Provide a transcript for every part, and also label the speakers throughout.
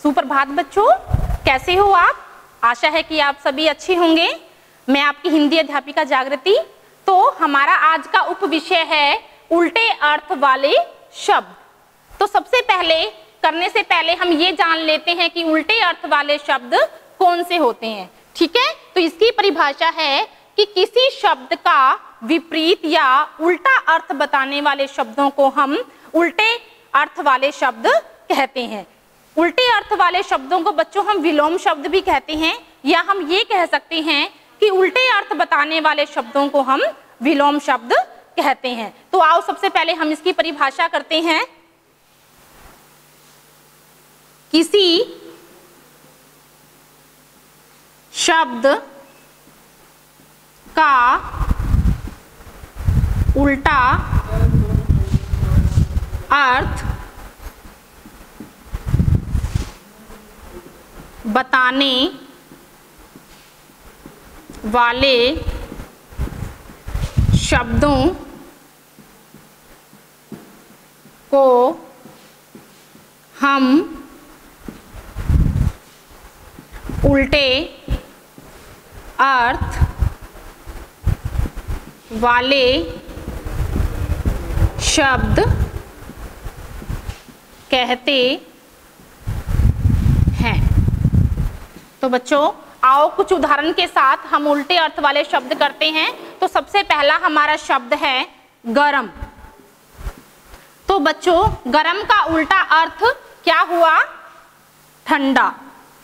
Speaker 1: सुप्रभात बच्चों, कैसे हो आप? आशा है कि आप सभी अच्छे होंगे। मैं आपकी हिंदी अध्यापिका जागृति। तो हमारा आज का उपविषय है उल्टे अर्थ वाले शब्द। तो सबसे पहले करने से पहले हम ये जान लेते हैं कि उल्टे अर्थ वाले शब्द कौन से होते हैं। ठीक है, तो इसकी परिभाषा है कि किसी शब्द का विपरीत या उल्टा अर्थ बताने वाले शब्दों को हम उल्टे अर्थ वाले शब्द कहते हैं। उल्टे अर्थ वाले शब्दों को बच्चों हम विलोम शब्द भी कहते हैं, या हम ये कह सकते हैं कि उल्टे अर्थ बताने वाले शब्दों को हम विलोम शब्द कहते हैं। तो आओ सबसे पहले हम इसकी परिभाषा करते हैं। किसी शब्द का उल्टा अर्थ बताने वाले शब्दों को हम उल्टे अर्थ वाले शब्द कहते हैं। तो बच्चों आओ कुछ उदाहरण के साथ हम उल्टे अर्थ वाले शब्द करते हैं। तो सबसे पहला हमारा शब्द है गरम। तो बच्चों गरम का उल्टा अर्थ क्या हुआ? ठंडा।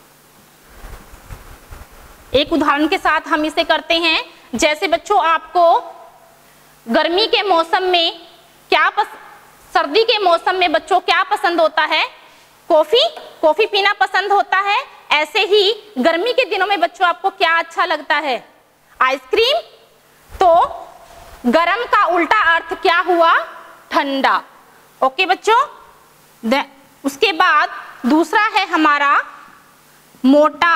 Speaker 1: एक उदाहरण के साथ हम इसे करते हैं। जैसे बच्चों आपको गर्मी के मौसम में सर्दी के मौसम में बच्चों क्या पसंद होता है? कॉफी पीना पसंद होता है। ऐसे ही गर्मी के दिनों में बच्चों आपको क्या अच्छा लगता है? आइसक्रीम। तो गरम का उल्टा अर्थ क्या हुआ? ठंडा। ओके बच्चों। उसके बाद दूसरा है हमारा मोटा।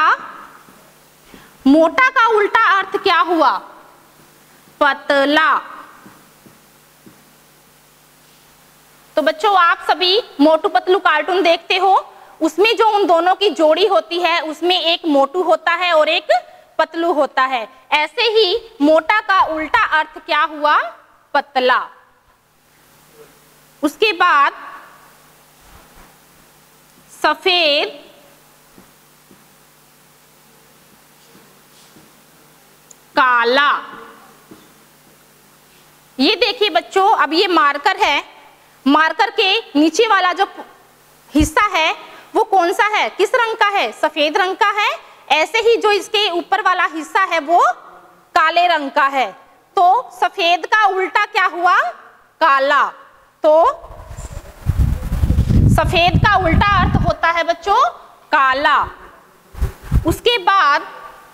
Speaker 1: मोटा का उल्टा अर्थ क्या हुआ? पतला। तो बच्चों आप सभी मोटू पतलू कार्टून देखते हो, उसमें जो उन दोनों की जोड़ी होती है उसमें एक मोटू होता है और एक पतलू होता है। ऐसे ही मोटा का उल्टा अर्थ क्या हुआ? पतला। उसके बाद सफेद काला। ये देखिए बच्चों, अब ये मार्कर है। मार्कर के नीचे वाला जो हिस्सा है वो कौन सा है? किस रंग का है? सफेद रंग का है। ऐसे ही जो इसके ऊपर वाला हिस्सा है वो काले रंग का है। तो सफेद का उल्टा क्या हुआ? काला। तो सफेद का उल्टा अर्थ होता है बच्चों काला। उसके बाद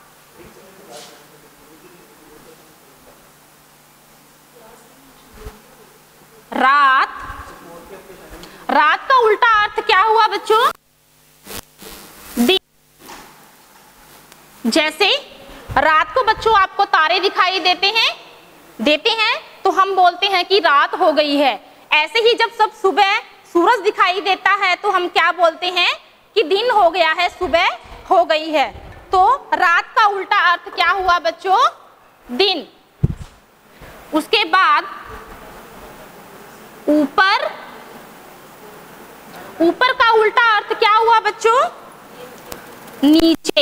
Speaker 1: रात। रात का उल्टा अर्थ क्या हुआ बच्चों? दिन। जैसे रात को बच्चों आपको तारे दिखाई देते हैं तो हम बोलते हैं कि रात हो गई है। ऐसे ही जब सब सुबह सूरज दिखाई देता है तो हम क्या बोलते हैं कि दिन हो गया है, सुबह हो गई है। तो रात का उल्टा अर्थ क्या हुआ बच्चों? दिन। उसके बाद ऊपर। ऊपर का उल्टा अर्थ क्या हुआ बच्चों? नीचे।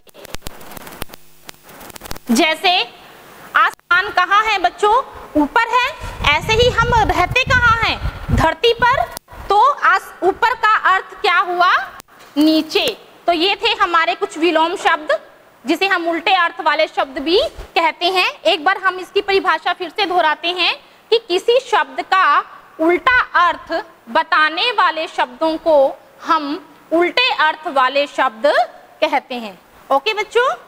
Speaker 1: जैसे आसमान कहाँ है बच्चों? ऊपर है। ऐसे ही हम रहते कहाँ हैं? धरती पर। तो ऊपर का अर्थ क्या हुआ? नीचे। तो ये थे हमारे कुछ विलोम शब्द जिसे हम उल्टे अर्थ वाले शब्द भी कहते हैं। एक बार हम इसकी परिभाषा फिर से दोहराते हैं कि किसी शब्द का उल्टा अर्थ बताने वाले शब्दों को हम उल्टे अर्थ वाले शब्द कहते हैं। ओके बच्चों।